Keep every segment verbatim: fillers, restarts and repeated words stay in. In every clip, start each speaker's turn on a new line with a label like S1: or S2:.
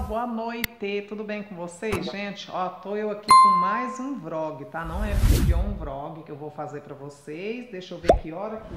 S1: boa noite, tudo bem com vocês, gente? Ó, tô eu aqui com mais um vlog, tá? Não é vídeo, é um vlog que eu vou fazer pra vocês. Deixa eu ver que hora que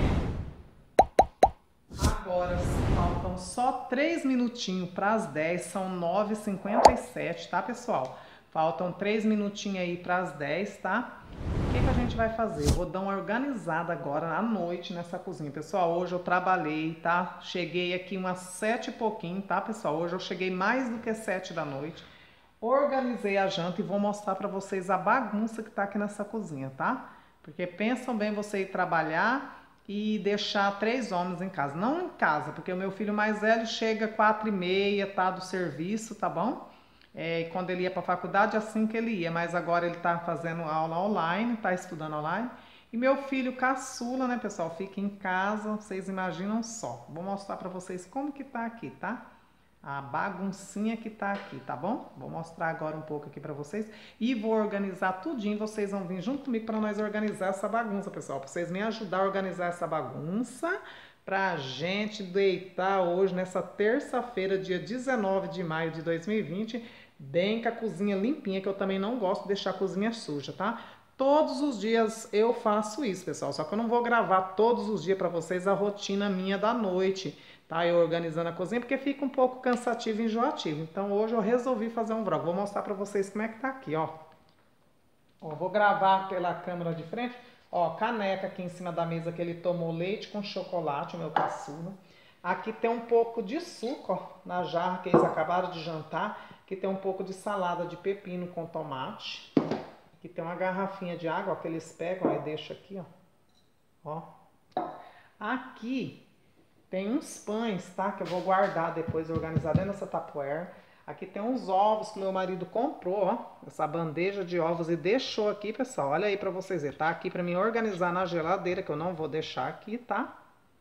S1: é. Agora faltam só três minutinhos para as dez, são nove e cinquenta e sete, tá, pessoal? Faltam três minutinhos aí para as dez, tá? O que que a gente vai fazer? Eu vou dar uma organizada agora à noite nessa cozinha. Pessoal, hoje eu trabalhei, tá? Cheguei aqui umas sete e pouquinho, tá, pessoal? Hoje eu cheguei mais do que sete da noite. Organizei a janta e vou mostrar pra vocês a bagunça que tá aqui nessa cozinha, tá? Porque pensam bem você ir trabalhar e deixar três homens em casa. Não em casa, porque o meu filho mais velho chega quatro e meia, tá, do serviço, tá bom? É, e quando ele ia para a faculdade, assim que ele ia, mas agora ele está fazendo aula online, está estudando online. E meu filho caçula, né, pessoal, fica em casa, vocês imaginam só. Vou mostrar para vocês como que tá aqui, tá? A baguncinha que tá aqui, tá bom? Vou mostrar agora um pouco aqui para vocês e vou organizar tudinho, vocês vão vir junto comigo para nós organizar essa bagunça, pessoal, para vocês me ajudar a organizar essa bagunça, pra gente deitar hoje, nessa terça-feira, dia dezenove de maio de dois mil e vinte, bem com a cozinha limpinha, que eu também não gosto de deixar a cozinha suja, tá? Todos os dias eu faço isso, pessoal, só que eu não vou gravar todos os dias pra vocês a rotina minha da noite, tá? Eu organizando a cozinha, porque fica um pouco cansativo e enjoativo. Então hoje eu resolvi fazer um vlog. Vou mostrar pra vocês como é que tá aqui, ó. Ó, vou gravar pela câmera de frente. Ó, caneca aqui em cima da mesa que ele tomou leite com chocolate, o meu caçula. Aqui tem um pouco de suco, ó, na jarra que eles acabaram de jantar. Aqui tem um pouco de salada de pepino com tomate. Aqui tem uma garrafinha de água, ó, que eles pegam e deixam aqui, ó. Ó. Aqui tem uns pães, tá? Que eu vou guardar depois, organizar dentro dessa Tupperware. Aqui tem uns ovos que meu marido comprou, ó, essa bandeja de ovos e deixou aqui, pessoal. Olha aí pra vocês verem, tá? Aqui pra mim organizar na geladeira, que eu não vou deixar aqui, tá?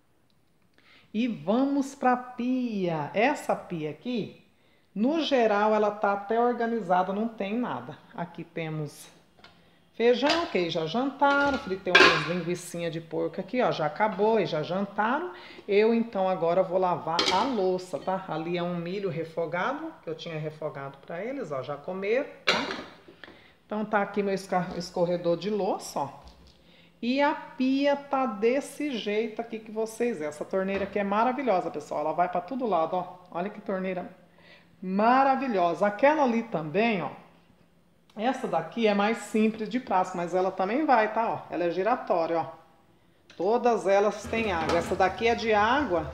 S1: E vamos pra pia. Essa pia aqui, no geral, ela tá até organizada, não tem nada. Aqui temos feijão, que já jantaram, fritei umas linguiçinhas de porco aqui, ó, já acabou e já jantaram. Eu, então, agora vou lavar a louça, tá? Ali é um milho refogado, que eu tinha refogado pra eles, ó, já comeram, tá? Então, tá aqui meu escorredor de louça, ó. E a pia tá desse jeito aqui que vocês veem. Essa torneira aqui é maravilhosa, pessoal. Ela vai pra todo lado, ó. Olha que torneira maravilhosa. Aquela ali também, ó. Essa daqui é mais simples de prática, mas ela também vai, tá? Ó, ela é giratória, ó. Todas elas têm água. Essa daqui é de água.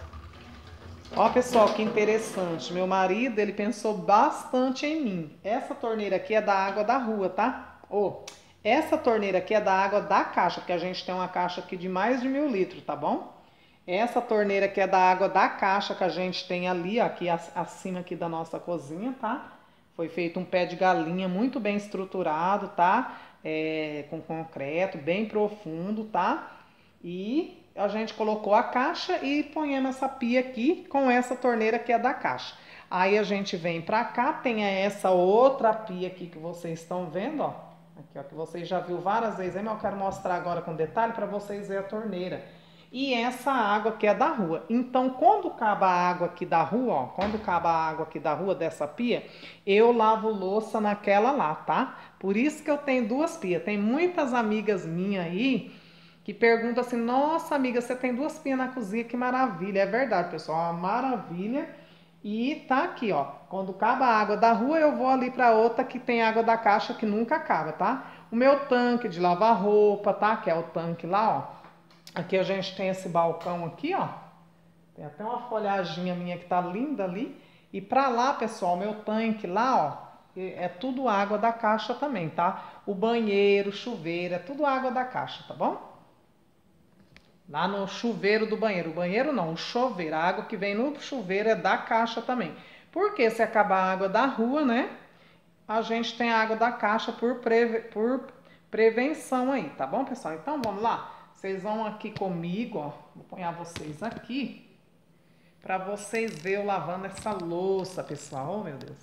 S1: Ó, pessoal, que interessante. Meu marido, ele pensou bastante em mim. Essa torneira aqui é da água da rua, tá? Ó, essa torneira aqui é da água da caixa, porque a gente tem uma caixa aqui de mais de mil litros, tá bom? Essa torneira aqui é da água da caixa que a gente tem ali, ó, aqui acima aqui da nossa cozinha, tá? Foi feito um pé de galinha muito bem estruturado, tá? É, com concreto, bem profundo, tá? E a gente colocou a caixa e ponhamos essa pia aqui com essa torneira que é da caixa. Aí a gente vem pra cá, tem essa outra pia aqui que vocês estão vendo, ó. Aqui, ó, que vocês já viram várias vezes, mas eu quero mostrar agora com detalhe para vocês verem a torneira. E essa água que é da rua. Então, quando acaba a água aqui da rua, ó, quando acaba a água aqui da rua, dessa pia, eu lavo louça naquela lá, tá? Por isso que eu tenho duas pias. Tem muitas amigas minhas aí que perguntam assim, nossa amiga, você tem duas pias na cozinha, que maravilha. É verdade, pessoal, é uma maravilha. E tá aqui, ó, quando acaba a água da rua, eu vou ali pra outra que tem água da caixa que nunca acaba, tá? O meu tanque de lavar roupa, tá? Que é o tanque lá, ó. Aqui a gente tem esse balcão aqui, ó. Tem até uma folhaginha minha que tá linda ali. E pra lá, pessoal, meu tanque lá, ó, é tudo água da caixa também, tá? O banheiro, chuveiro, é tudo água da caixa, tá bom? Lá no chuveiro do banheiro. O banheiro não, o chuveiro. A água que vem no chuveiro é da caixa também. Porque se acabar a água da rua, né? A gente tem a água da caixa por, preve... por prevenção aí, tá bom, pessoal? Então vamos lá. Vocês vão aqui comigo, ó. Vou pôr vocês aqui. Pra vocês verem eu lavando essa louça, pessoal. Oh, meu Deus.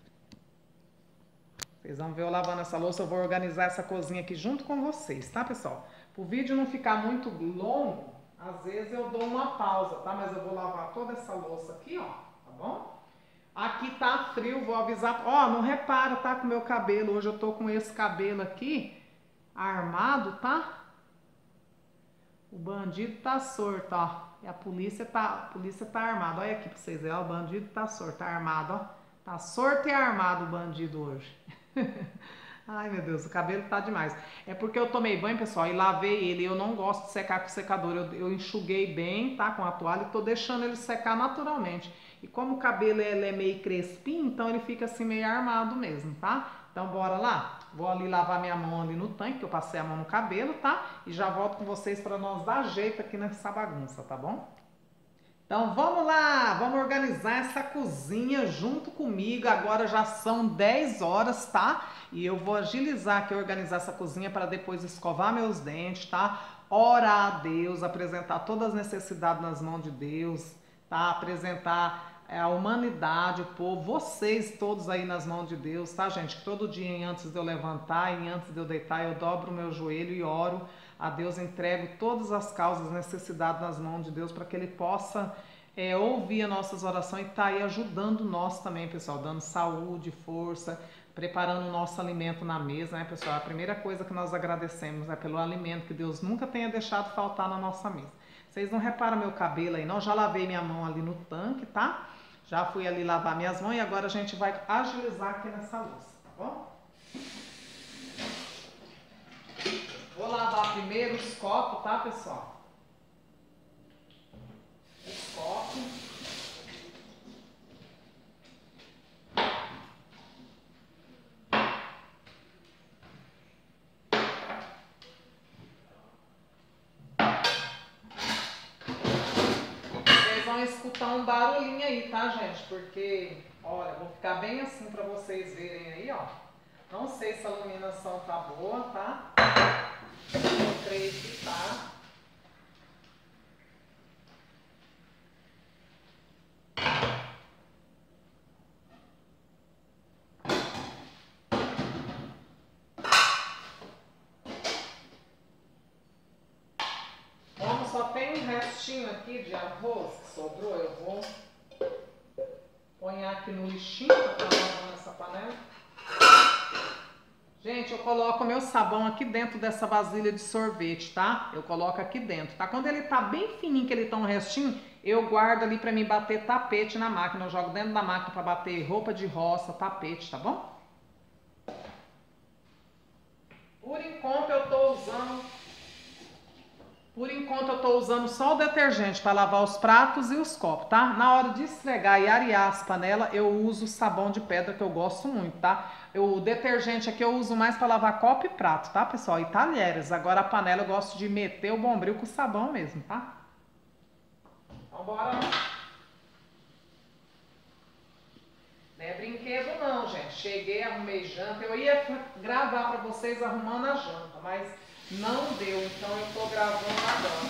S1: Vocês vão ver eu lavando essa louça. Eu vou organizar essa cozinha aqui junto com vocês, tá, pessoal? Para o vídeo não ficar muito longo, às vezes eu dou uma pausa, tá? Mas eu vou lavar toda essa louça aqui, ó, tá bom? Aqui tá frio, vou avisar. Ó, não repara, tá, com o meu cabelo. Hoje eu tô com esse cabelo aqui armado, tá? O bandido tá sorto, ó. E a polícia tá, a polícia tá armada. Olha aqui pra vocês verem, ó. O bandido tá sorto, tá armado, ó. Tá sorto e armado o bandido hoje. Ai, meu Deus, o cabelo tá demais. É porque eu tomei banho, pessoal, e lavei ele. Eu não gosto de secar com secador. Eu, eu enxuguei bem, tá, com a toalha e tô deixando ele secar naturalmente. E como o cabelo ele é meio crespinho, então ele fica assim meio armado mesmo, tá? Então bora lá? Vou ali lavar minha mão ali no tanque, que eu passei a mão no cabelo, tá? E já volto com vocês para nós dar jeito aqui nessa bagunça, tá bom? Então vamos lá, vamos organizar essa cozinha junto comigo. Agora já são dez horas, tá? E eu vou agilizar aqui, organizar essa cozinha para depois escovar meus dentes, tá? Orar a Deus, apresentar todas as necessidades nas mãos de Deus, tá? Apresentar é, a humanidade, o povo, vocês todos aí nas mãos de Deus, tá, gente? Que todo dia, antes de eu levantar e antes de eu deitar, eu dobro o meu joelho e oro a Deus, entrego todas as causas, necessidades nas mãos de Deus para que Ele possa é, ouvir as nossas orações e estar tá aí ajudando nós também, pessoal, dando saúde, força, preparando o nosso alimento na mesa, né, pessoal? A primeira coisa que nós agradecemos é pelo alimento que Deus nunca tenha deixado faltar na nossa mesa. Vocês não reparam meu cabelo aí, não? Já lavei minha mão ali no tanque, tá? Já fui ali lavar minhas mãos e agora a gente vai agilizar aqui nessa louça, tá bom? Vou lavar primeiro os copos, tá, pessoal? Os copos. Vocês vão escutar um barulhinho aí, tá, gente? Porque, olha, vou ficar bem assim pra vocês verem aí, ó. Não sei se a iluminação tá boa, tá? Eu creio que tá. Como só tem um restinho aqui de arroz que sobrou, eu vou pôr aqui no lixinho pra lavar nessa panela. Gente, eu coloco meu sabão aqui dentro dessa vasilha de sorvete, tá? Eu coloco aqui dentro, tá? Quando ele tá bem fininho, que ele tá um restinho, eu guardo ali pra mim bater tapete na máquina. Eu jogo dentro da máquina pra bater roupa de roça, tapete, tá bom? Por enquanto eu tô usando... Por enquanto eu tô usando só o detergente para lavar os pratos e os copos, tá? Na hora de esfregar e arear as panelas, eu uso sabão de pedra, que eu gosto muito, tá? Eu, o detergente aqui eu uso mais para lavar copo e prato, tá, pessoal? E talheres. Agora a panela eu gosto de meter o bombril com sabão mesmo, tá? Então bora lá. Não é brinquedo não, gente. Cheguei, arrumei janta. Eu ia gravar para vocês arrumando a janta, mas... não deu, então eu tô gravando agora.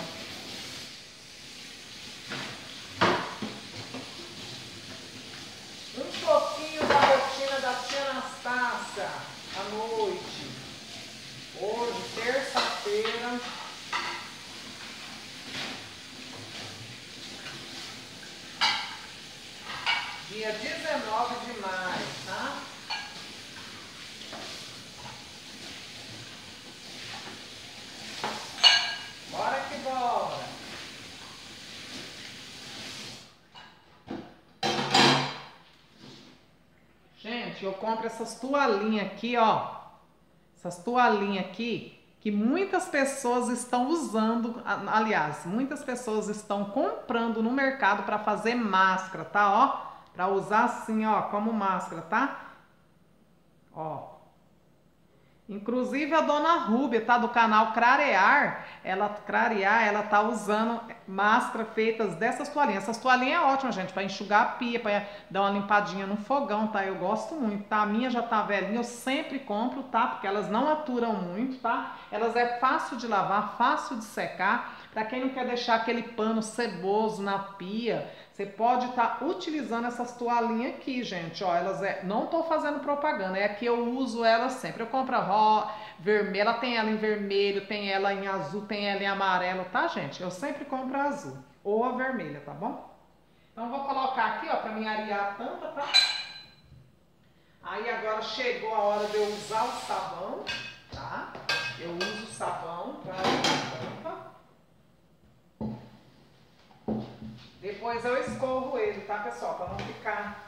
S1: Um pouquinho da rotina da tia Anastácia à noite. Hoje, terça-feira. Dia dezenove de maio, tá? Bora que bora! Gente, eu compro essas toalhinhas aqui, ó. Essas toalhinhas aqui, que muitas pessoas estão usando, aliás, muitas pessoas estão comprando no mercado para fazer máscara, tá? Ó, para usar assim, ó, como máscara, tá? Ó. Inclusive a dona Rúbia, tá, do canal Crarear, ela Crarear, ela tá usando máscara feitas dessas toalhinhas. Essas toalhinhas é ótima, gente, para enxugar a pia, para dar uma limpadinha no fogão, tá? Eu gosto muito, tá? A minha já tá velhinha, eu sempre compro, tá? Porque elas não aturam muito, tá? Elas é fácil de lavar, fácil de secar. Para quem não quer deixar aquele pano ceboso na pia, você pode estar tá utilizando essas toalhinhas aqui, gente. Ó, elas é, não tô fazendo propaganda, é que eu uso elas sempre. Eu compro a ro, vermelha, ela tem ela em vermelho, tem ela em azul, tem ela em amarelo, tá, gente? Eu sempre compro a azul ou a vermelha, tá bom? Então vou colocar aqui, ó, pra mim arear a tampa, tá? Aí agora chegou a hora de eu usar o sabão, tá? Eu uso o sabão pra arear a tampa. Depois eu escorro ele, tá, pessoal? Pra não ficar...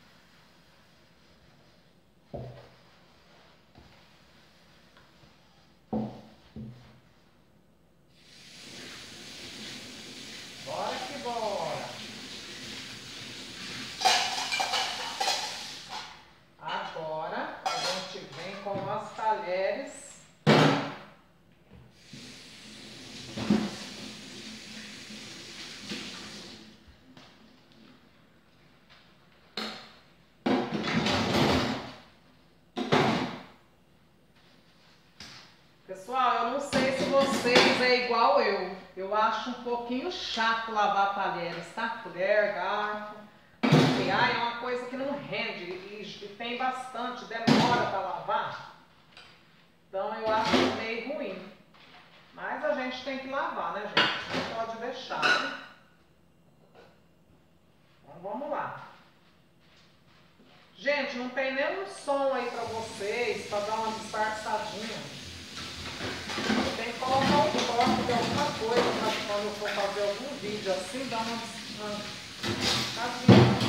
S1: Bora que bora! Agora a gente vem com os talheres. Pessoal, eu não sei se vocês é igual eu. Eu acho um pouquinho chato lavar talheres, tá? Colher, garfo. Porque, ai, é uma coisa que não rende e, e tem bastante, demora para lavar. Então eu acho meio ruim. Mas a gente tem que lavar, né, gente? Não pode deixar, né? Então vamos lá. Gente, não tem nenhum som aí para vocês, para dar uma disfarçadinha. Tem que colocar um toque de alguma coisa para quando eu for fazer algum vídeo assim, dar uma disfarçadinha.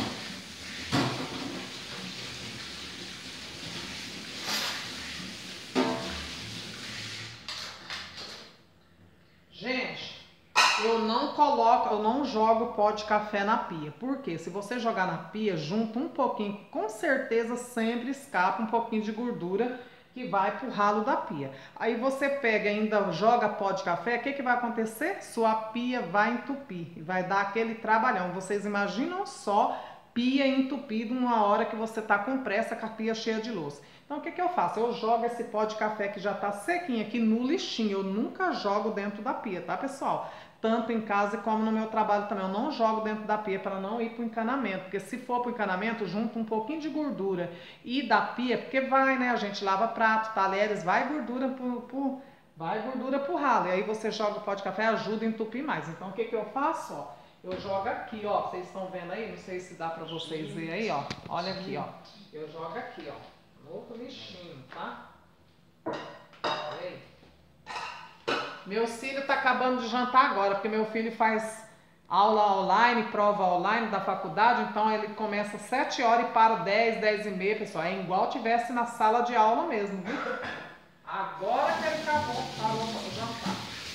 S1: Gente, eu não coloco, eu não jogo pó de café na pia. Por quê? Se você jogar na pia, junta um pouquinho, com certeza sempre escapa um pouquinho de gordura que vai pro ralo da pia. Aí você pega e ainda joga pó de café, o que que vai acontecer? Sua pia vai entupir, vai dar aquele trabalhão. Vocês imaginam só pia entupida numa hora que você tá com pressa, com a pia cheia de louça. Então o que que eu faço? Eu jogo esse pó de café que já tá sequinho aqui no lixinho. Eu nunca jogo dentro da pia, tá, pessoal? Tanto em casa como no meu trabalho também. Eu não jogo dentro da pia para não ir pro encanamento. Porque se for pro encanamento, junta um pouquinho de gordura e da pia, porque vai, né? A gente lava prato, talheres, vai gordura pro, pro, vai gordura pro ralo. E aí você joga o pó de café, ajuda a entupir mais. Então o que que eu faço, ó? Eu jogo aqui, ó. Vocês estão vendo aí? Não sei se dá para vocês verem aí, ó. Olha aqui, ó. Eu jogo aqui, ó. No lixinho, tá? Olha aí. Meu filho tá acabando de jantar agora, porque meu filho faz aula online, prova online da faculdade, então ele começa às sete horas e para dez, dez e meia, pessoal. É igual tivesse na sala de aula mesmo, viu? Agora que ele acabou, parou de jantar.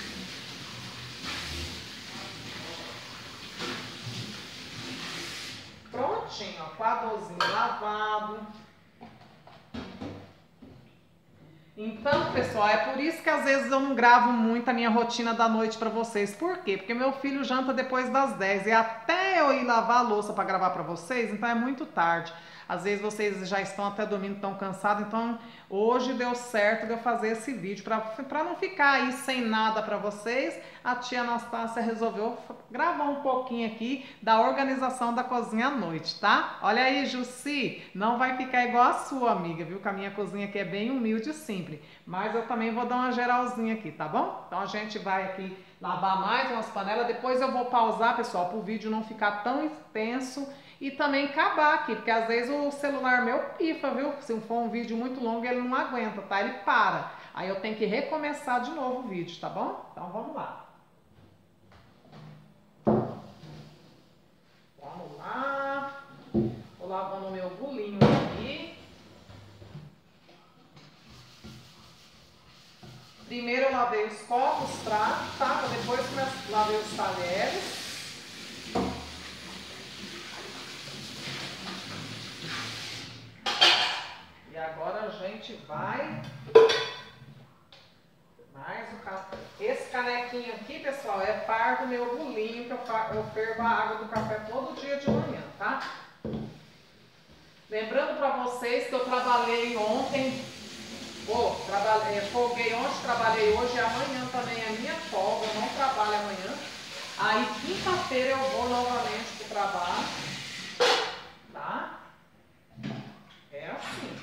S1: Prontinho, ó, quadrozinho lavado. Então, pessoal, é por isso que às vezes eu não gravo muito a minha rotina da noite pra vocês. Por quê? Porque meu filho janta depois das dez e até eu ir lavar a louça pra gravar pra vocês, então é muito tarde. Às vezes vocês já estão até dormindo tão cansados, então hoje deu certo de eu fazer esse vídeo pra, pra não ficar aí sem nada pra vocês. A tia Anastácia resolveu gravar um pouquinho aqui da organização da cozinha à noite, tá? Olha aí, Jussi, não vai ficar igual a sua amiga, viu? Que a minha cozinha aqui é bem humilde e simples, mas eu também vou dar uma geralzinha aqui, tá bom? Então a gente vai aqui lavar mais umas panelas, depois eu vou pausar, pessoal, para o vídeo não ficar tão extenso e também acabar aqui, porque às vezes o celular meu pifa, viu? Se for um vídeo muito longo, ele não aguenta, tá? Ele para. Aí eu tenho que recomeçar de novo o vídeo, tá bom? Então vamos lá. Vamos lá. Vou lavando o meu bolinho aqui. Primeiro eu lavei os copos, pratos, tá? Depois eu lavei os talheres. E agora a gente vai mais o café. Esse canequinho aqui, pessoal, é par do meu bolinho, que eu, eu fervo a água do café todo dia de manhã, tá? Lembrando pra vocês que eu trabalhei ontem, oh, trabalhei, folguei ontem, trabalhei hoje e amanhã também é minha folga, eu não trabalho amanhã. Aí quinta-feira eu vou novamente pro trabalho, tá? É assim.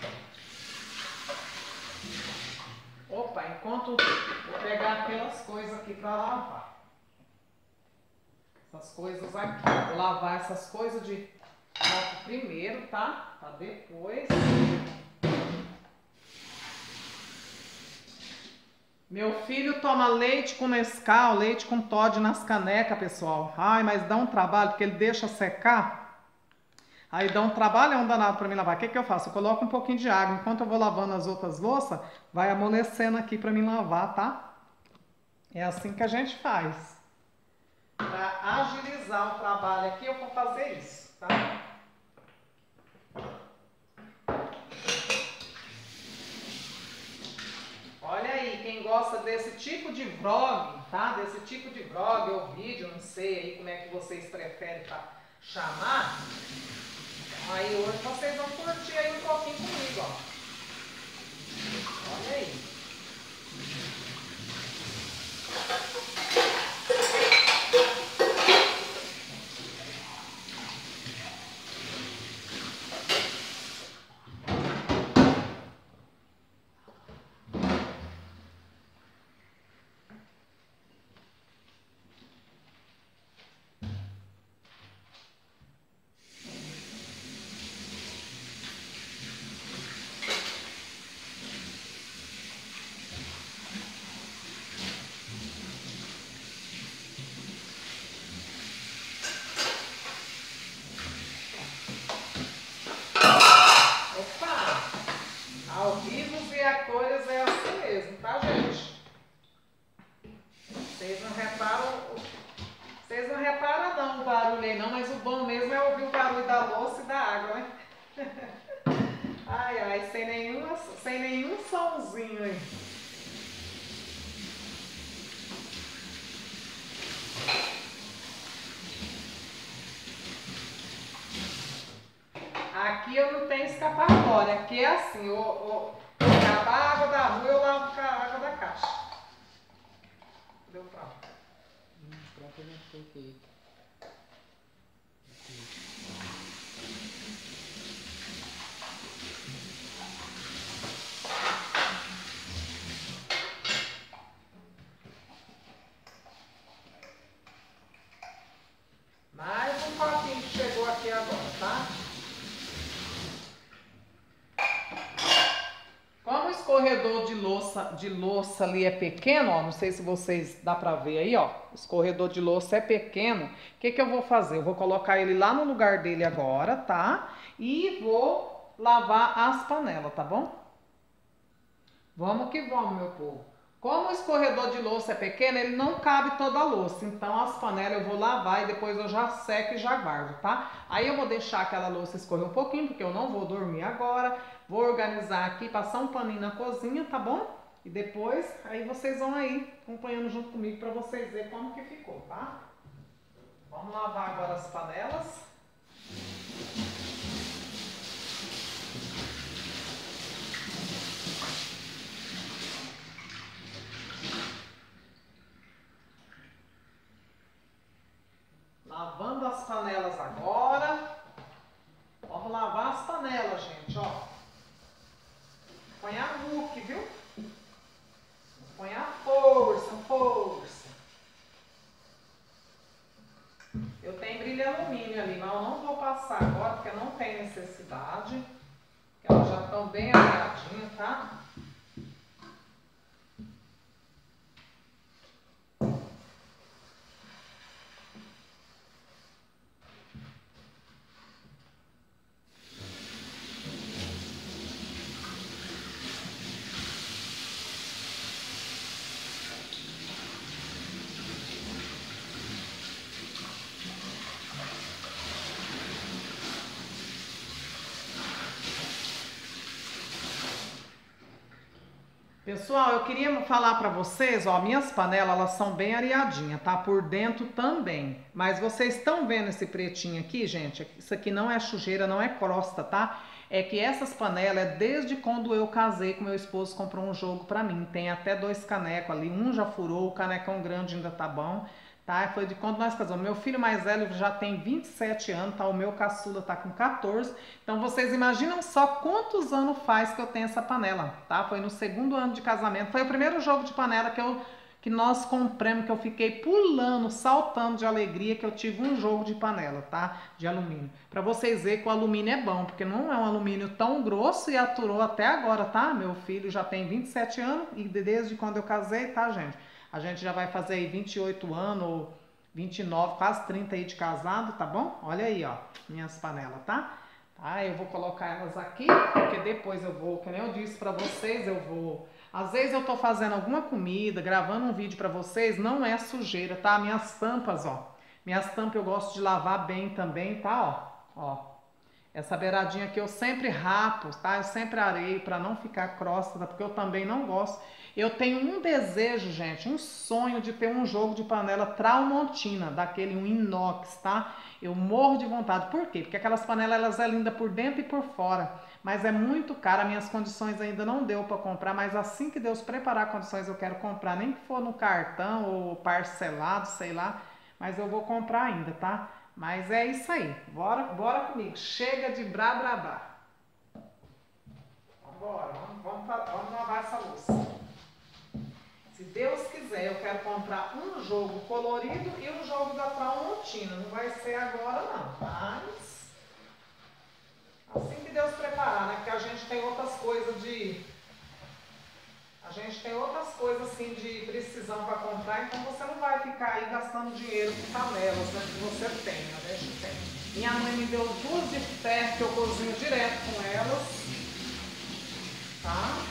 S1: Opa, enquanto vou pegar aquelas coisas aqui para lavar. essas coisas aqui. Vou lavar essas coisas de copo primeiro, tá? Pra depois. Meu filho toma leite com Nescau, leite com Toddy nas canecas, pessoal. Ai, mas dá um trabalho, porque ele deixa secar. Aí dá um trabalho, é um danado pra mim lavar. O que que eu faço? Eu coloco um pouquinho de água. Enquanto eu vou lavando as outras louças, vai amolecendo aqui pra mim lavar, tá? É assim que a gente faz. Pra agilizar o trabalho aqui, eu vou fazer isso, tá? Olha aí, quem gosta desse tipo de vlog, tá? Desse tipo de vlog ou vídeo, não sei aí como é que vocês preferem pra chamar. Aí hoje vocês vão curtir aí um pouquinho comigo, ó. Olha aí. Ao vivo e a cores é assim mesmo, tá, gente? Vocês não reparam, vocês não reparam não o barulho aí não, mas o bom mesmo é ouvir o barulho da louça e da água, né? Ai, ai, sem nenhum, sem nenhum somzinho aí. Aqui eu não tenho escapatória, aqui é assim, eu, eu, eu acabar a água da rua, eu lavo com a água da caixa. Deu pra.
S2: Hum, pronto, eu já coloquei.
S1: Mais um copinho que chegou aqui agora, tá? Como o escorredor de louça, de louça ali é pequeno, ó, não sei se vocês dá pra ver aí, ó, o escorredor de louça é pequeno, o que que eu vou fazer? Eu vou colocar ele lá no lugar dele agora, tá? E vou lavar as panelas, tá bom? Vamos que vamos, meu povo. Como o escorredor de louça é pequeno, ele não cabe toda a louça, então as panelas eu vou lavar e depois eu já seco e já guardo, tá? Aí eu vou deixar aquela louça escorrer um pouquinho, porque eu não vou dormir agora. Vou organizar aqui, passar um paninho na cozinha, tá bom? E depois, aí vocês vão aí acompanhando junto comigo pra vocês verem como que ficou, tá? Vamos lavar agora as panelas. Lavando as panelas agora. Vamos lavar as panelas, gente, ó. Põe a muque, viu? Põe a força, força. Eu tenho brilho alumínio ali, mas eu não vou passar agora, porque não tem necessidade. Elas já estão bem alinhadinhas, tá? Pessoal, eu queria falar para vocês, ó, minhas panelas, elas são bem areadinhas, tá? Por dentro também. Mas vocês estão vendo esse pretinho aqui, gente? Isso aqui não é sujeira, não é crosta, tá? É que essas panelas, é desde quando eu casei com meu esposo, comprou um jogo para mim. Tem até dois canecos ali, um já furou, o canecão grande ainda tá bom. Tá? Foi de quando nós casamos. Meu filho mais velho já tem vinte e sete anos, tá? O meu caçula tá com quatorze. Então vocês imaginam só quantos anos faz que eu tenho essa panela, tá? Foi no segundo ano de casamento. Foi o primeiro jogo de panela que eu, que nós compramos, que eu fiquei pulando, saltando de alegria, que eu tive um jogo de panela, tá? De alumínio. Pra vocês verem que o alumínio é bom, porque não é um alumínio tão grosso e aturou até agora, tá? Meu filho já tem vinte e sete anos e desde quando eu casei, tá, gente? A gente já vai fazer aí vinte e oito anos ou vinte e nove, quase trinta aí de casado, tá bom? Olha aí, ó, minhas panelas, tá? Tá, eu vou colocar elas aqui, porque depois eu vou, que nem eu disse pra vocês, eu vou... Às vezes eu tô fazendo alguma comida, gravando um vídeo pra vocês, não é sujeira, tá? Minhas tampas, ó. Minhas tampas eu gosto de lavar bem também, tá? Ó, ó. Essa beiradinha aqui eu sempre rapo, tá? Eu sempre areio pra não ficar crosta, tá? Porque eu também não gosto. Eu tenho um desejo, gente, um sonho de ter um jogo de panela Tramontina, daquele um inox, tá? Eu morro de vontade. Por quê? Porque aquelas panelas, elas é linda por dentro e por fora. Mas é muito cara, minhas condições ainda não deu para comprar, mas assim que Deus preparar condições eu quero comprar, nem que for no cartão ou parcelado, sei lá, mas eu vou comprar ainda, tá? Mas é isso aí, bora, bora comigo, chega de brá brá brá. Bora, vamos, vamos, vamos lavar essa louça. Se Deus quiser, eu quero comprar um jogo colorido e um jogo da Tramontina, não vai ser agora não, mas... Assim que Deus preparar, né? Porque a gente tem outras coisas de... A gente tem outras coisas assim de precisão para comprar, então você não vai ficar aí gastando dinheiro com panelas, né? Que você tem, né? Deixa eu ter. Minha mãe me deu duas de ferro que eu cozinho direto com elas. Tá?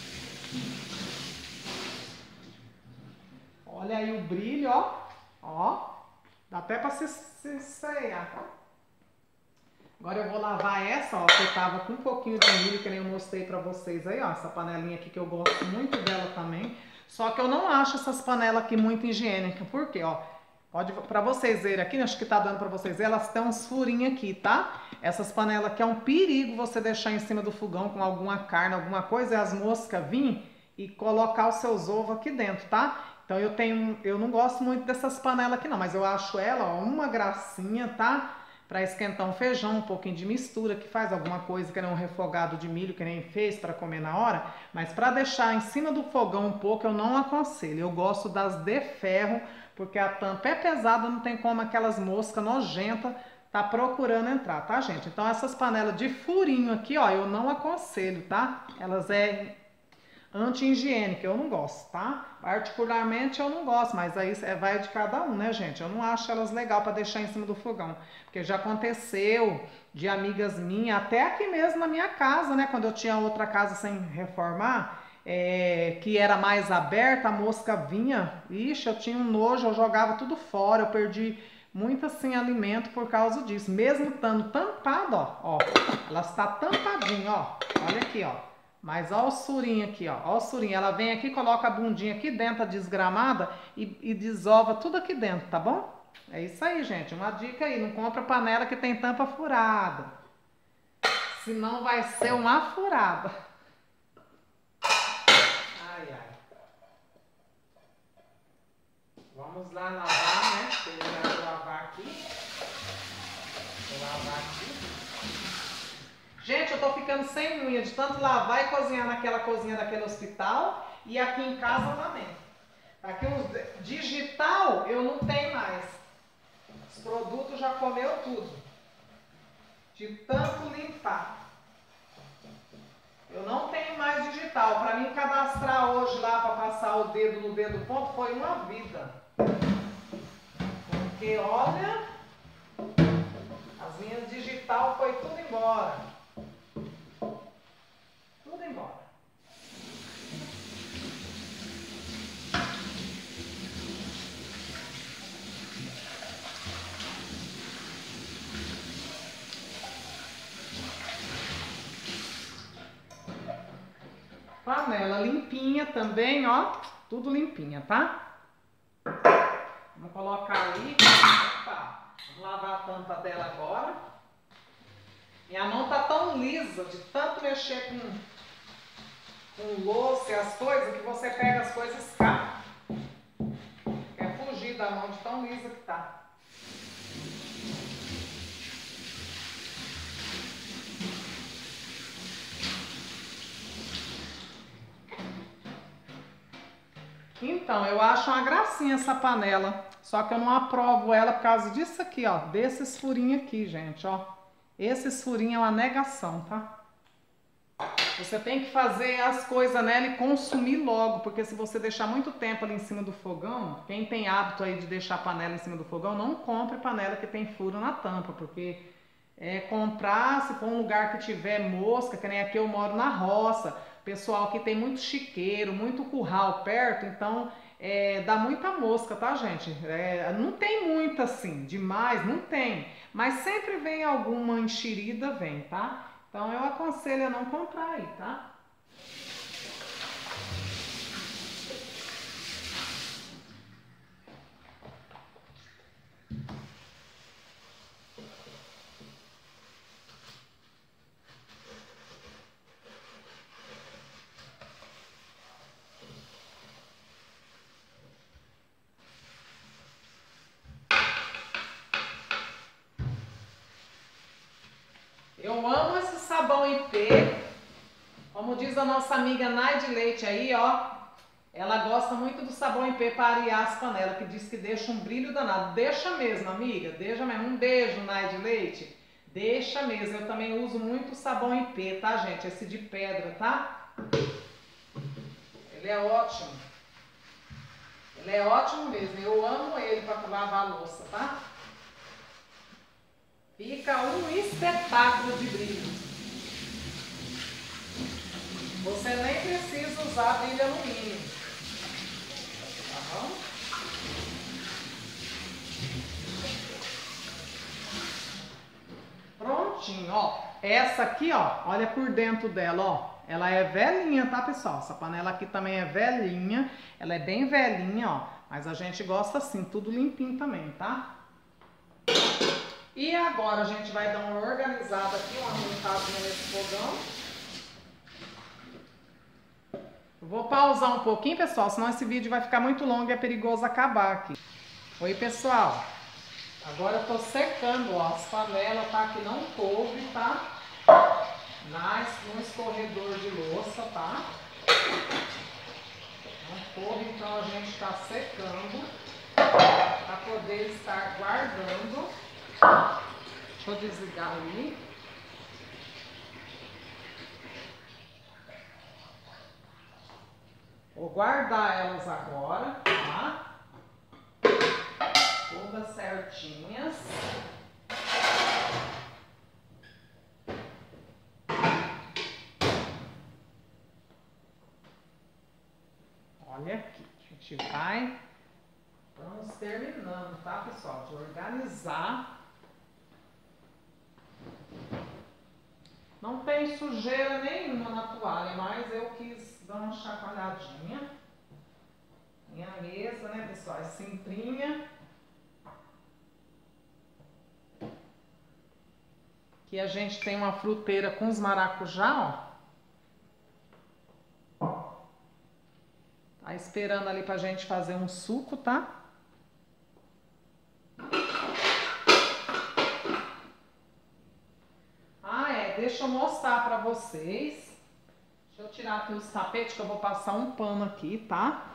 S1: Olha aí o brilho, ó. Ó. Dá até para se, se cear, tá? Agora eu vou lavar essa, ó, que tava com um pouquinho de milho, que nem eu mostrei pra vocês aí, ó. Essa panelinha aqui que eu gosto muito dela também. Só que eu não acho essas panelas aqui muito higiênicas. Por quê, ó? Pode, pra vocês verem aqui, acho que tá dando pra vocês verem, elas têm uns furinhos aqui, tá? Essas panelas aqui é um perigo você deixar em cima do fogão com alguma carne, alguma coisa, e as moscas virem e colocar os seus ovos aqui dentro, tá? Então eu tenho, eu não gosto muito dessas panelas aqui não, mas eu acho ela, ó, uma gracinha, tá? Para esquentar um feijão, um pouquinho de mistura, que faz alguma coisa, que nem um refogado de milho, que nem fez para comer na hora. Mas para deixar em cima do fogão um pouco, eu não aconselho. Eu gosto das de ferro, porque a tampa é pesada, não tem como aquelas moscas nojentas tá procurando entrar, tá, gente? Então essas panelas de furinho aqui, ó, eu não aconselho, tá? Elas é anti-higiênica, eu não gosto, tá? Particularmente eu não gosto, mas aí vai de cada um, né, gente? Eu não acho elas legal para deixar em cima do fogão, porque já aconteceu de amigas minhas, até aqui mesmo na minha casa, né, quando eu tinha outra casa sem reformar, é, que era mais aberta, a mosca vinha, ixi, eu tinha um nojo, eu jogava tudo fora, eu perdi muito, assim, alimento por causa disso, mesmo estando tampada, ó, ó, ela está tampadinha, ó, olha aqui, ó. Mas ó o surinho aqui, ó, ó o surinho. Ela vem aqui, coloca a bundinha aqui dentro, a desgramada, e, e desova tudo aqui dentro, tá bom? É isso aí, gente. Uma dica aí, não compra panela que tem tampa furada. Senão vai ser uma furada. Ai, ai. Vamos lá lavar, né? Terminar de lavar aqui. Vou lavar aqui. Gente, eu tô ficando sem unha de tanto lavar e cozinhar naquela cozinha daquele hospital e aqui em casa também. Aqui os digital eu não tenho mais. Os produtos já comeu tudo. De tanto limpar. Eu não tenho mais digital. Para mim cadastrar hoje lá para passar o dedo no dedo ponto foi uma vida. Porque olha, as minhas digital foi tudo embora. Tudo embora. Panela limpinha também, ó. Tudo limpinha, tá? Vamos colocar ali. Opa, vamos lavar a tampa dela agora. Minha mão tá tão lisa de tanto mexer com, com louça e as coisas, que você pega as coisas e escapa. Quer fugir da mão de tão lisa que tá. Então, eu acho uma gracinha essa panela, só que eu não aprovo ela por causa disso aqui, ó, desses furinhos aqui, gente, ó. Esses furinhos é uma negação, tá? Você tem que fazer as coisas nela e consumir logo, porque se você deixar muito tempo ali em cima do fogão, quem tem hábito aí de deixar a panela em cima do fogão, não compre panela que tem furo na tampa, porque é comprar, se for um lugar que tiver mosca, que nem aqui eu moro na roça, pessoal que tem muito chiqueiro, muito curral perto, então é, dá muita mosca, tá, gente? É, não tem muita assim, demais, não tem, mas sempre vem alguma enxerida, vem, tá? Então eu aconselho a não comprar aí, tá? Eu amo esse sabão I P, como diz a nossa amiga Naide Leite aí, ó, ela gosta muito do sabão I P para arear as panelas, que diz que deixa um brilho danado. Deixa mesmo, amiga, deixa mesmo. Um beijo, Naide Leite. Deixa mesmo, eu também uso muito sabão I P, tá, gente? Esse de pedra, tá? Ele é ótimo. Ele é ótimo mesmo, eu amo ele para lavar a louça, tá? Fica um espetáculo de brilho. Você nem precisa usar brilho alumínio. Tá bom? Prontinho, ó. Essa aqui, ó, olha por dentro dela, ó. Ela é velhinha, tá, pessoal? Essa panela aqui também é velhinha. Ela é bem velhinha, ó. Mas a gente gosta assim, tudo limpinho também, tá? E agora a gente vai dar uma organizada aqui, uma montadinha nesse fogão. Eu vou pausar um pouquinho, pessoal, senão esse vídeo vai ficar muito longo e é perigoso acabar aqui. Oi, pessoal. Agora eu tô secando, ó, as panelas, tá? Que não coube, tá? Nas, no escorredor de louça, tá? Não coube, então a gente tá secando para poder estar guardando. Deixa eu desligar ali. Vou guardar elas agora, tá? Todas certinhas. Olha aqui, a gente vai... Vamos terminando, tá, pessoal? De organizar. Não tem sujeira nenhuma na toalha, mas eu quis dar uma chacoalhadinha. Minha mesa, né, pessoal? É simplinha. Aqui a gente tem uma fruteira com os maracujá, ó. Tá esperando ali pra gente fazer um suco, tá? Deixa eu mostrar pra vocês. Deixa eu tirar aqui os tapetes que eu vou passar um pano aqui, tá?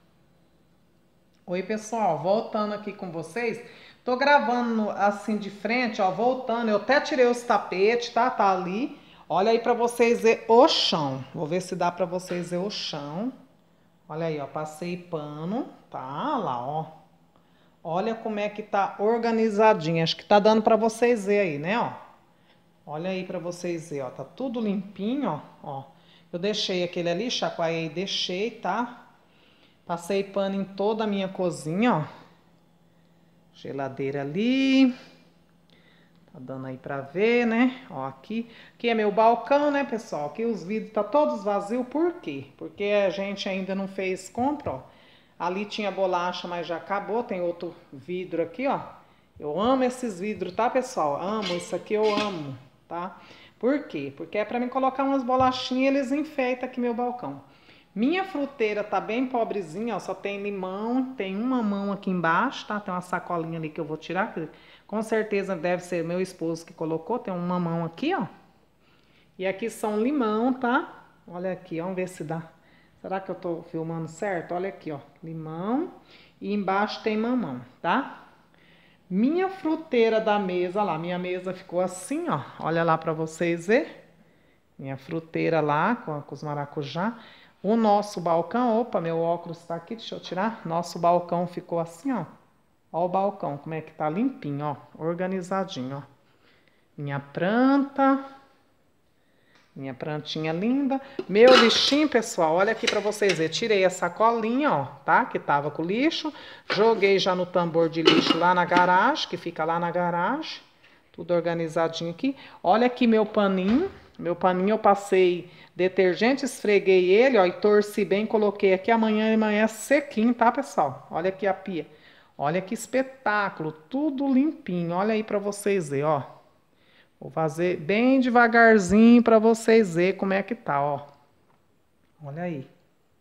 S1: Oi, pessoal, voltando aqui com vocês. Tô gravando assim de frente, ó, voltando. Eu até tirei os tapetes, tá? Tá ali. Olha aí pra vocês ver o chão. Vou ver se dá pra vocês ver o chão. Olha aí, ó, passei pano, tá? Lá, ó. Olha como é que tá organizadinho. Acho que tá dando pra vocês ver aí, né, ó. Olha aí pra vocês verem, ó, tá tudo limpinho, ó, ó. Eu deixei aquele ali, chacoalhei, deixei, tá? Passei pano em toda a minha cozinha, ó. Geladeira ali. Tá dando aí pra ver, né? Ó, aqui. Aqui é meu balcão, né, pessoal? Aqui os vidros tá todos vazios, por quê? Porque a gente ainda não fez compra, ó. Ali tinha bolacha, mas já acabou. Tem outro vidro aqui, ó. Eu amo esses vidros, tá, pessoal? Amo, isso aqui eu amo. Tá? Por quê? Porque é pra mim colocar umas bolachinhas e eles enfeitam aqui meu balcão. Minha fruteira tá bem pobrezinha, ó, só tem limão, tem uma mão aqui embaixo, tá? Tem uma sacolinha ali que eu vou tirar, que com certeza deve ser meu esposo que colocou, tem uma mão aqui, ó. E aqui são limão, tá? Olha aqui, vamos ver se dá. Será que eu tô filmando certo? Olha aqui, ó. Limão. E embaixo tem mamão, tá? Minha fruteira da mesa lá. Minha mesa ficou assim, ó. Olha lá pra vocês verem. Minha fruteira lá com, com os maracujá. O nosso balcão. Opa, meu óculos tá aqui. Deixa eu tirar. Nosso balcão ficou assim, ó. Ó o balcão, como é que tá limpinho, ó. Organizadinho, ó. Minha planta. Minha plantinha linda. Meu lixinho, pessoal, olha aqui pra vocês verem. Tirei a sacolinha, ó, tá? Que tava com lixo. Joguei já no tambor de lixo lá na garagem, que fica lá na garagem. Tudo organizadinho aqui. Olha aqui meu paninho. Meu paninho eu passei detergente, esfreguei ele, ó, e torci bem, coloquei aqui amanhã e amanhã sequinho, tá, pessoal? Olha aqui a pia. Olha que espetáculo, tudo limpinho. Olha aí pra vocês verem, ó. Vou fazer bem devagarzinho para vocês verem como é que tá, ó. Olha aí.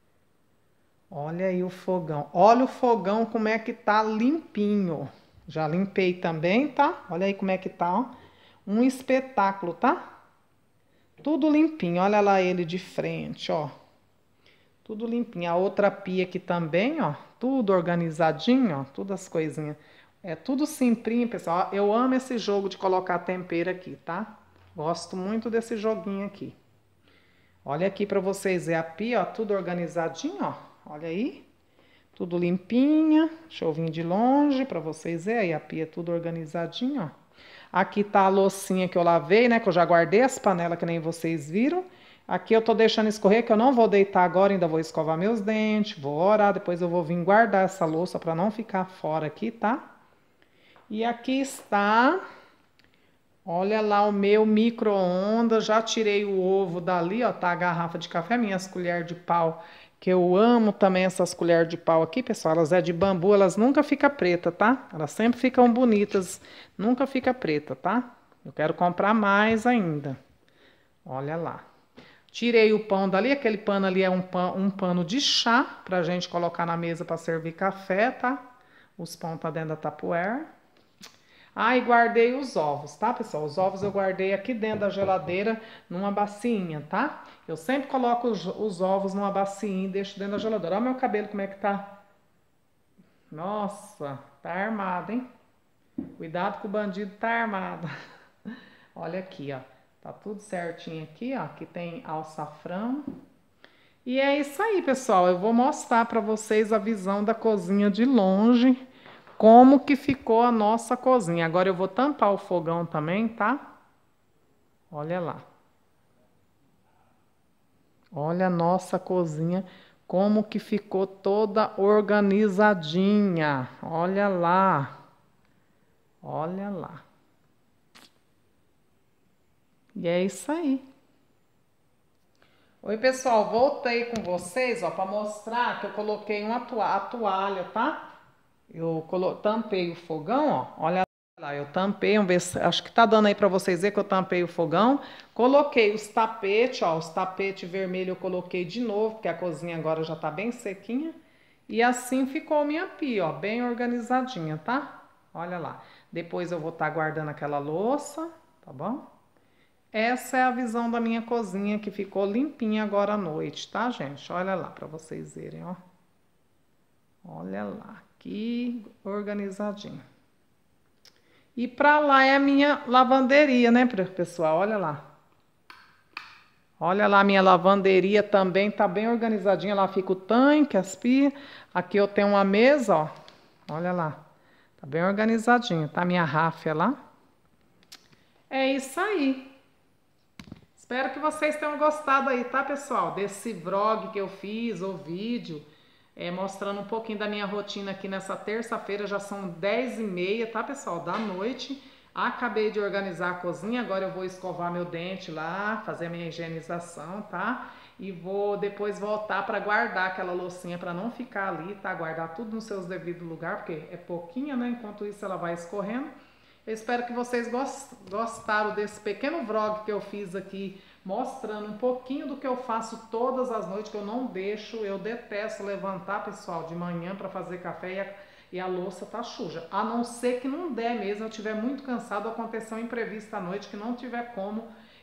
S1: Olha aí o fogão. Olha o fogão como é que tá limpinho. Já limpei também, tá? Olha aí como é que tá, ó. Um espetáculo, tá? Tudo limpinho. Olha lá ele de frente, ó. Tudo limpinho. A outra pia aqui também, ó. Tudo organizadinho, ó. Todas as coisinhas. É tudo simplinho, pessoal. Eu amo esse jogo de colocar tempero aqui, tá? Gosto muito desse joguinho aqui. Olha aqui pra vocês verem a pia, ó. Tudo organizadinho, ó. Olha aí. Tudo limpinha. Deixa eu vir de longe pra vocês verem. Aí a pia tudo organizadinho, ó. Aqui tá a loucinha que eu lavei, né? Que eu já guardei as panelas que nem vocês viram. Aqui eu tô deixando escorrer, que eu não vou deitar agora, ainda vou escovar meus dentes, vou orar, depois eu vou vir guardar essa louça pra não ficar fora aqui, tá? E aqui está, olha lá o meu micro-ondas, já tirei o ovo dali, ó, tá a garrafa de café, minhas colheres de pau, que eu amo também essas colheres de pau aqui, pessoal, elas é de bambu, elas nunca ficam preta, tá? Elas sempre ficam bonitas, nunca fica preta, tá? Eu quero comprar mais ainda, olha lá. Tirei o pão dali, aquele pano ali é um pano, um pano de chá, pra gente colocar na mesa pra servir café, tá? Os pão tá dentro da Tupperware. Ah, e guardei os ovos, tá, pessoal? Os ovos eu guardei aqui dentro da geladeira, numa bacinha, tá? Eu sempre coloco os, os ovos numa bacinha e deixo dentro da geladeira. Olha o meu cabelo como é que tá. Nossa, tá armado, hein? Cuidado que o bandido tá armado. Olha aqui, ó. Tá tudo certinho aqui, ó. Aqui tem alçafrão. E é isso aí, pessoal. Eu vou mostrar pra vocês a visão da cozinha de longe. Como que ficou a nossa cozinha. Agora eu vou tampar o fogão também, tá? Olha lá. Olha a nossa cozinha, como que ficou toda organizadinha. Olha lá. Olha lá. E é isso aí. Oi, pessoal. Voltei com vocês, ó, para mostrar que eu coloquei uma toalha, a toalha, tá? Eu colo... tampei o fogão, ó. Olha lá, eu tampei, vamos ver se... acho que tá dando aí pra vocês verem que eu tampei o fogão. Coloquei os tapetes, ó, os tapetes vermelhos eu coloquei de novo, porque a cozinha agora já tá bem sequinha. E assim ficou minha pia, ó, bem organizadinha, tá? Olha lá. Depois eu vou estar guardando aquela louça, tá bom? Essa é a visão da minha cozinha que ficou limpinha agora à noite, tá, gente? Olha lá pra vocês verem, ó. Olha lá. Que organizadinho. E pra lá é a minha lavanderia, né, pessoal? Olha lá. Olha lá, minha lavanderia também tá bem organizadinha. Lá fica o tanque, as pias. Aqui eu tenho uma mesa, ó. Olha lá. Tá bem organizadinho, tá? Minha ráfia lá. É isso aí. Espero que vocês tenham gostado aí, tá, pessoal? Desse vlog que eu fiz, ou vídeo. É, mostrando um pouquinho da minha rotina aqui nessa terça-feira, já são dez e meia, tá, pessoal? Da noite. Acabei de organizar a cozinha, agora eu vou escovar meu dente lá, fazer a minha higienização, tá? E vou depois voltar para guardar aquela loucinha para não ficar ali, tá? Guardar tudo nos seus devidos lugares, porque é pouquinha, né? Enquanto isso ela vai escorrendo. Eu espero que vocês gostaram desse pequeno vlog que eu fiz aqui, mostrando um pouquinho do que eu faço todas as noites, que eu não deixo, eu detesto levantar, pessoal, de manhã para fazer café e a, e a louça tá suja. A não ser que não der mesmo, eu estiver muito cansado, acontecer um imprevisto à noite, que não tiver como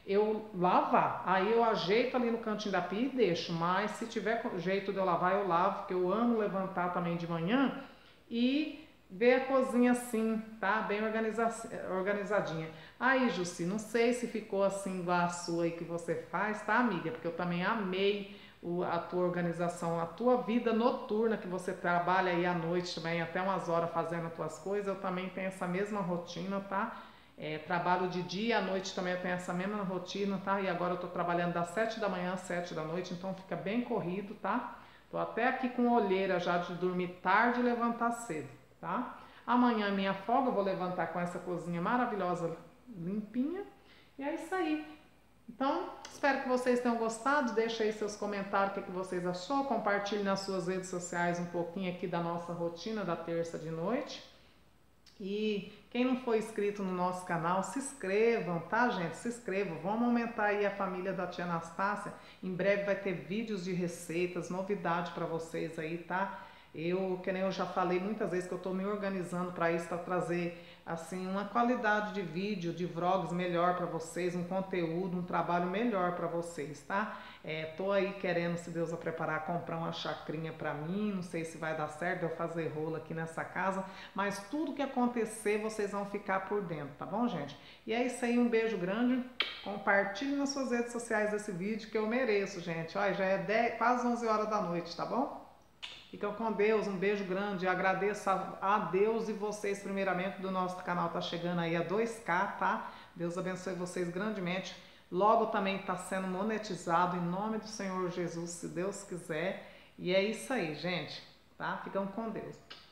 S1: eu lavar. Aí eu ajeito ali no cantinho da pia e deixo, mas se tiver jeito de eu lavar, eu lavo, porque eu amo levantar também de manhã e ver a cozinha assim, tá? Bem organiza organizadinha. Aí, Jussi, não sei se ficou assim igual a sua aí que você faz, tá, amiga? Porque eu também amei o, a tua organização, a tua vida noturna, que você trabalha aí à noite também, até umas horas fazendo as tuas coisas. Eu também tenho essa mesma rotina, tá? É, trabalho de dia, à noite também eu tenho essa mesma rotina, tá? E agora eu tô trabalhando das sete da manhã às sete da noite, então fica bem corrido, tá? Tô até aqui com olheira já de dormir tarde e levantar cedo, tá? Amanhã é minha folga, eu vou levantar com essa cozinha maravilhosa, limpinha. E é isso aí. Então, espero que vocês tenham gostado. Deixa aí seus comentários, o que, que vocês achou. Compartilhe nas suas redes sociais um pouquinho aqui da nossa rotina da terça de noite. E quem não for inscrito no nosso canal, se inscrevam, tá, gente? Se inscrevam. Vamos aumentar aí a família da tia Anastácia. Em breve vai ter vídeos de receitas, novidade para vocês aí, tá? Eu, que nem eu já falei muitas vezes, que eu estou me organizando para isso, para trazer assim uma qualidade de vídeo, de vlogs melhor para vocês, um conteúdo, um trabalho melhor para vocês, tá? É, tô aí querendo, se Deus vai preparar, comprar uma chacrinha para mim, não sei se vai dar certo eu fazer rolo aqui nessa casa, mas tudo que acontecer vocês vão ficar por dentro, tá bom, gente? E é isso aí, um beijo grande, compartilhe nas suas redes sociais esse vídeo que eu mereço, gente. Olha, já é dez, quase onze horas da noite, tá bom? Fiquem com Deus, um beijo grande, agradeço a Deus e vocês primeiramente, do nosso canal tá chegando aí a dois K, tá? Deus abençoe vocês grandemente. Logo também está sendo monetizado em nome do Senhor Jesus, se Deus quiser. E é isso aí, gente, tá? Ficam com Deus.